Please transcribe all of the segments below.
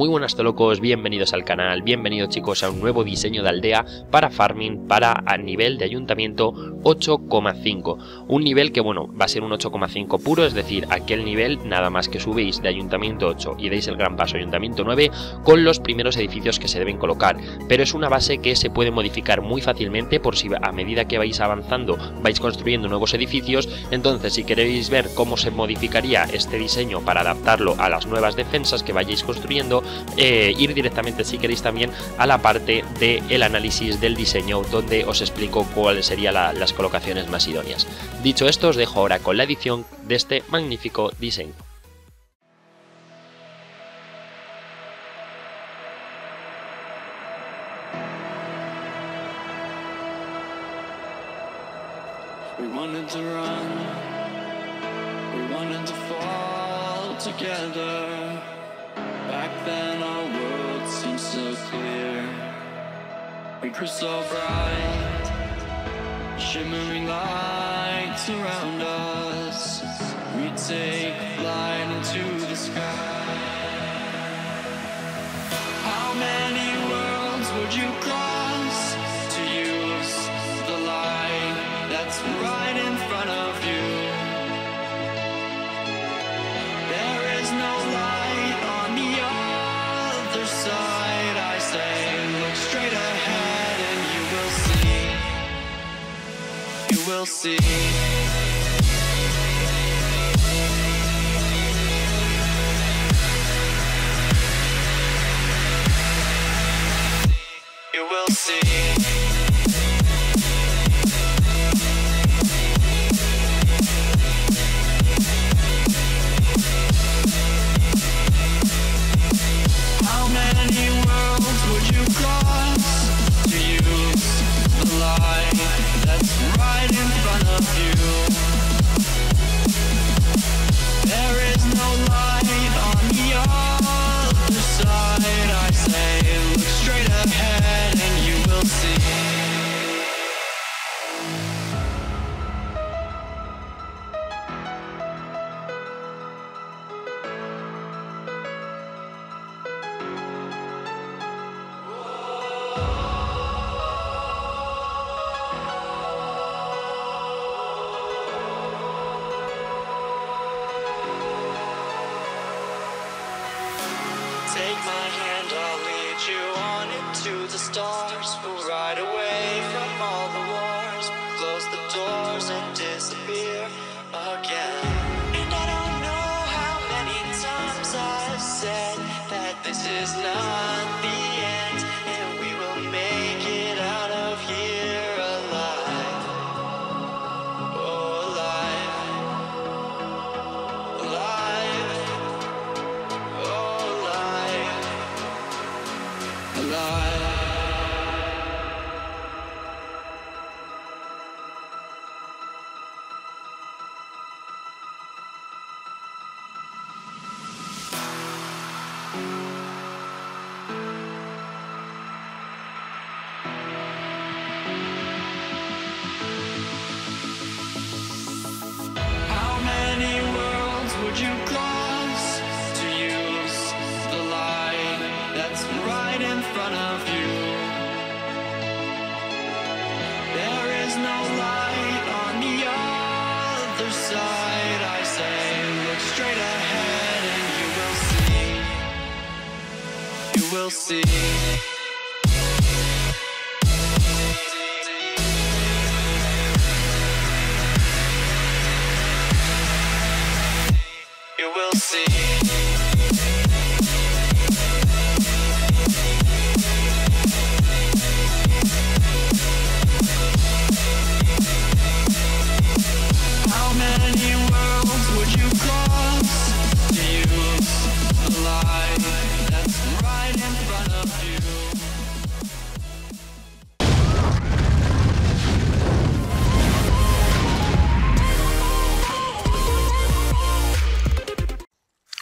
Muy buenas tolocos, bienvenidos al canal, bienvenidos chicos a un nuevo diseño de aldea para farming para a nivel de ayuntamiento 8,5. Un nivel que bueno, va a ser un 8,5 puro, es decir, aquel nivel nada más que subéis de ayuntamiento 8 y deis el gran paso a ayuntamiento 9 con los primeros edificios que se deben colocar. Pero es una base que se puede modificar muy fácilmente por si a medida que vais avanzando vais construyendo nuevos edificios. Entonces si queréis ver cómo se modificaría este diseño para adaptarlo a las nuevas defensas que vayáis construyendo, ir directamente si queréis también a la parte del análisis del diseño donde os explico cuáles serían las colocaciones más idóneas. Dicho esto, os dejo ahora con la edición de este magnífico diseño. We wanted to run, we wanted to fall together. Back then our world seemed so clear. We grew so bright, shimmering lights around us. We take flight into the sky. How many worlds would you cross to use the light that's right in front of you? There is no light on the other side. I say, look straight ahead and you will see. You will see. You will see. How many worlds would you cross to use the light that's right in front of you? There is no light on the other side. I say, look straight ahead and you will see. Take my hand, I'll lead you on into the stars. We'll ride away from all the wars, close the doors and disappear again. And I don't know how many times I've said that this is not the end, and we will make it out of here alive. Oh, alive. Alive. Oh, alive. Alive. How many worlds would you cross to use the light that's right in front of you? There is no light on the other side. I say, look straight ahead and you will see. You will see. You will see. How many worlds would you cross to use the light that's right in front of you?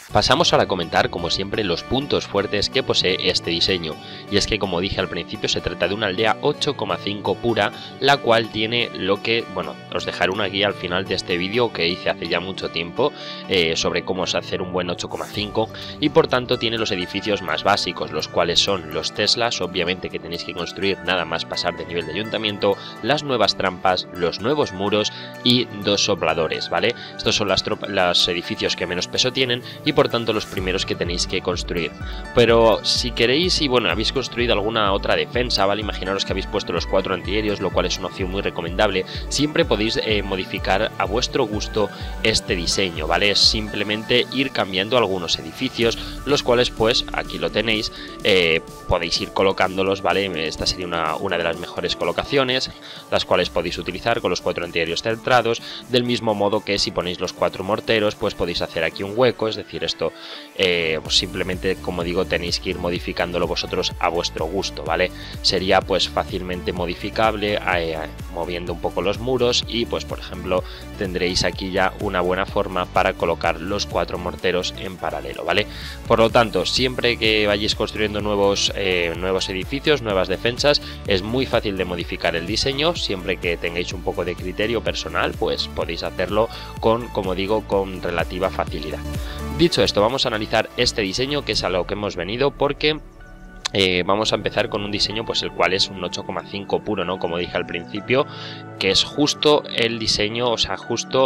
Pasamos ahora a comentar, como siempre, los puntos fuertes que posee este diseño, y es que, como dije al principio, se trata de una aldea 8,5 pura, la cual tiene lo que, bueno, os dejaré una guía al final de este vídeo que hice hace ya mucho tiempo sobre cómo hacer un buen 8,5, y por tanto tiene los edificios más básicos, los cuales son los Teslas, obviamente que tenéis que construir nada más pasar de nivel de ayuntamiento, las nuevas trampas, los nuevos muros y 2 sopladores, ¿vale? Estos son los edificios que menos peso tienen y por tanto los primeros que tenéis que construir. Pero si queréis y bueno, habéis construido alguna otra defensa, ¿vale? Imaginaros que habéis puesto los 4 antiaéreos, lo cual es una opción muy recomendable. Siempre podéis modificar a vuestro gusto este diseño, ¿vale? Es simplemente ir cambiando algunos edificios, los cuales pues aquí lo tenéis, podéis ir colocándolos, ¿vale? Esta sería una de las mejores colocaciones, las cuales podéis utilizar con los 4 antiaéreos centrados, del mismo modo que si ponéis los 4 morteros, pues podéis hacer aquí un hueco, es decir, esto pues simplemente, como digo, tenéis que ir modificándolo vosotros a vuestro gusto, ¿vale? Sería pues fácilmente modificable moviendo un poco los muros y pues por ejemplo tendréis aquí ya una buena forma para colocar los 4 morteros en paralelo, ¿vale? Por lo tanto, siempre que vayáis construyendo nuevos edificios, nuevas defensas, es muy fácil de modificar el diseño, siempre que tengáis un poco de criterio personal, pues podéis hacerlo con, como digo, con relativa facilidad. Dicho esto, vamos a analizar este diseño, que es a lo que hemos venido, porque vamos a empezar con un diseño pues el cual es un 8,5 puro, ¿no? Como dije al principio, que es justo el diseño, o sea, justo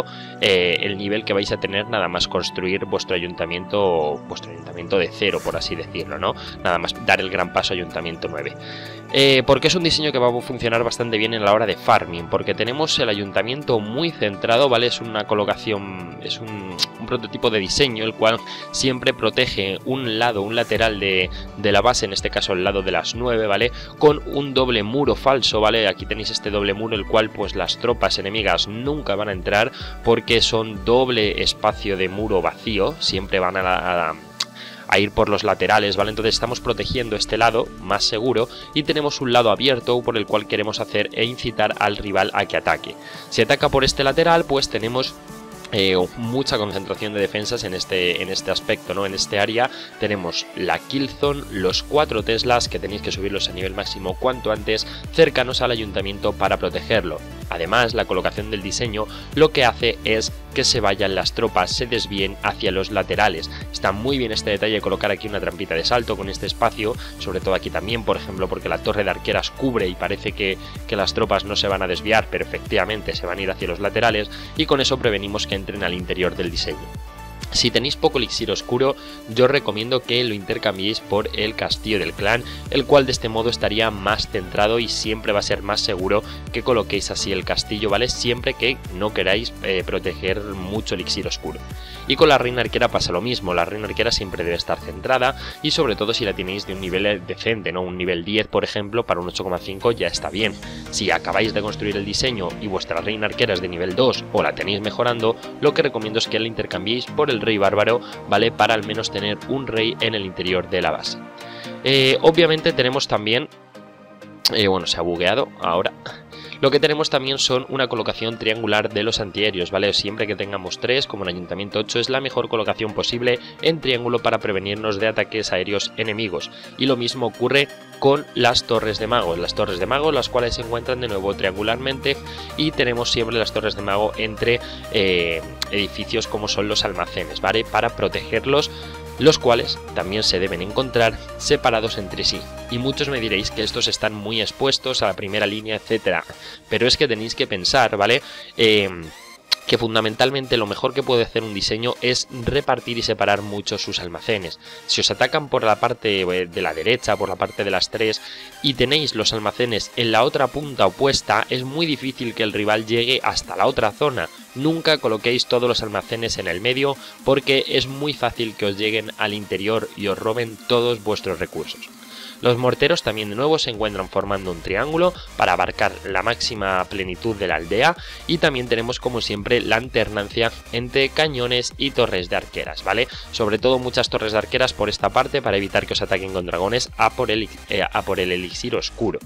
el nivel que vais a tener nada más construir vuestro ayuntamiento de cero, por así decirlo, ¿no? Nada más dar el gran paso a ayuntamiento 9. Porque es un diseño que va a funcionar bastante bien en la hora de farming, porque tenemos el ayuntamiento muy centrado, ¿vale? Es una colocación, es un prototipo de diseño, el cual siempre protege un lado, un lateral de la base, en este caso el lado de las 9, ¿vale? Con un doble muro falso, ¿vale? Aquí tenéis este doble muro, el cual pues las tropas enemigas nunca van a entrar porque son doble espacio de muro vacío, siempre van a ir por los laterales, ¿vale? Entonces estamos protegiendo este lado más seguro y tenemos un lado abierto por el cual queremos hacer e incitar al rival a que ataque. Si ataca por este lateral, pues tenemos mucha concentración de defensas en este aspecto, ¿no? En este área tenemos la kill zone, los 4 Teslas que tenéis que subirlos a nivel máximo cuanto antes, cercanos al ayuntamiento para protegerlo. Además, la colocación del diseño lo que hace es que se vayan las tropas, se desvíen hacia los laterales. Está muy bien este detalle de colocar aquí una trampita de salto con este espacio, sobre todo aquí también, por ejemplo, porque la torre de arqueras cubre y parece que las tropas no se van a desviar, pero efectivamente se van a ir hacia los laterales y con eso prevenimos que entren al interior del diseño. Si tenéis poco elixir oscuro, yo os recomiendo que lo intercambiéis por el castillo del clan, el cual de este modo estaría más centrado y siempre va a ser más seguro que coloquéis así el castillo, ¿vale? Siempre que no queráis proteger mucho elixir oscuro. Y con la reina arquera pasa lo mismo, la reina arquera siempre debe estar centrada y sobre todo si la tenéis de un nivel decente, ¿no? Un nivel 10, por ejemplo, para un 8,5 ya está bien. Si acabáis de construir el diseño y vuestra reina arquera es de nivel 2 o la tenéis mejorando, lo que recomiendo es que la intercambiéis por el rey bárbaro, ¿vale? Para al menos tener un rey en el interior de la base. Obviamente tenemos también, bueno, se ha bugueado ahora. Lo que tenemos también son una colocación triangular de los antiaéreos, ¿vale? Siempre que tengamos 3, como en Ayuntamiento 8, es la mejor colocación posible en triángulo para prevenirnos de ataques aéreos enemigos. Y lo mismo ocurre con las torres de mago, las cuales se encuentran de nuevo triangularmente y tenemos siempre las torres de mago entre edificios como son los almacenes, ¿vale? Para protegerlos, los cuales también se deben encontrar separados entre sí. Y muchos me diréis que estos están muy expuestos a la primera línea, etcétera. Pero es que tenéis que pensar, ¿vale? Que fundamentalmente lo mejor que puede hacer un diseño es repartir y separar mucho sus almacenes. Si os atacan por la parte de la derecha, por la parte de las 3, y tenéis los almacenes en la otra punta opuesta, es muy difícil que el rival llegue hasta la otra zona. Nunca coloquéis todos los almacenes en el medio porque es muy fácil que os lleguen al interior y os roben todos vuestros recursos. Los morteros también de nuevo se encuentran formando un triángulo para abarcar la máxima plenitud de la aldea y también tenemos como siempre la alternancia entre cañones y torres de arqueras, ¿vale? Sobre todo muchas torres de arqueras por esta parte para evitar que os ataquen con dragones a por el elixir oscuro.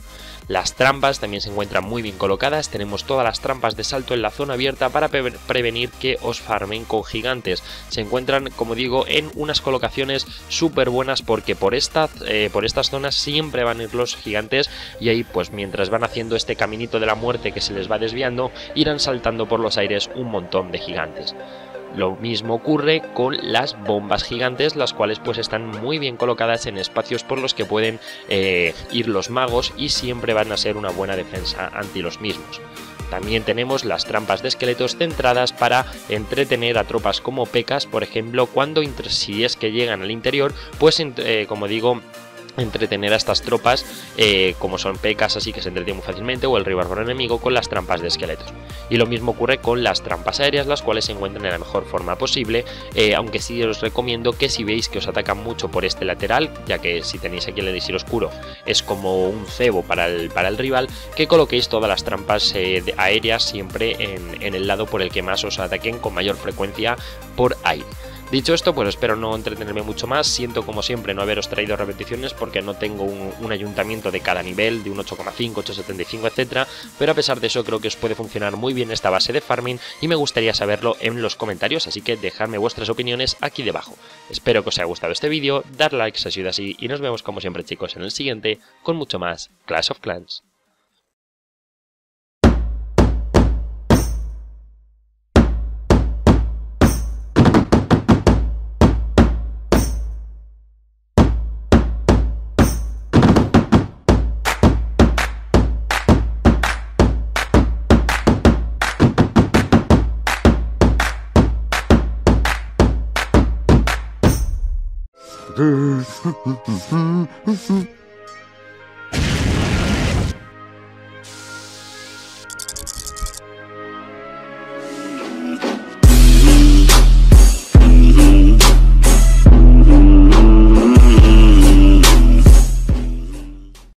Las trampas también se encuentran muy bien colocadas, tenemos todas las trampas de salto en la zona abierta para prevenir que os farmen con gigantes. Se encuentran, como digo, en unas colocaciones súper buenas porque por estas zonas siempre van a ir los gigantes y ahí pues mientras van haciendo este caminito de la muerte que se les va desviando, irán saltando por los aires un montón de gigantes. Lo mismo ocurre con las bombas gigantes, las cuales pues están muy bien colocadas en espacios por los que pueden ir los magos y siempre van a ser una buena defensa ante los mismos. También tenemos las trampas de esqueletos centradas para entretener a tropas como P.E.K.K.A.s, por ejemplo, cuando si es que llegan al interior, pues como digo, entretener a estas tropas como son P.E.K.K.A.s, así que se entretienen muy fácilmente, o el rival enemigo con las trampas de esqueletos. Y lo mismo ocurre con las trampas aéreas, las cuales se encuentran en la mejor forma posible, aunque sí os recomiendo que si veis que os atacan mucho por este lateral, ya que si tenéis aquí el elixir oscuro es como un cebo para el rival, que coloquéis todas las trampas aéreas siempre en el lado por el que más os ataquen con mayor frecuencia por aire. Dicho esto, pues espero no entretenerme mucho más. Siento como siempre no haberos traído repeticiones porque no tengo un ayuntamiento de cada nivel, de un 8,5, 8,75, etc. Pero a pesar de eso creo que os puede funcionar muy bien esta base de farming y me gustaría saberlo en los comentarios, así que dejadme vuestras opiniones aquí debajo. Espero que os haya gustado este vídeo, dar like si ha sido así y nos vemos como siempre chicos en el siguiente con mucho más Clash of Clans.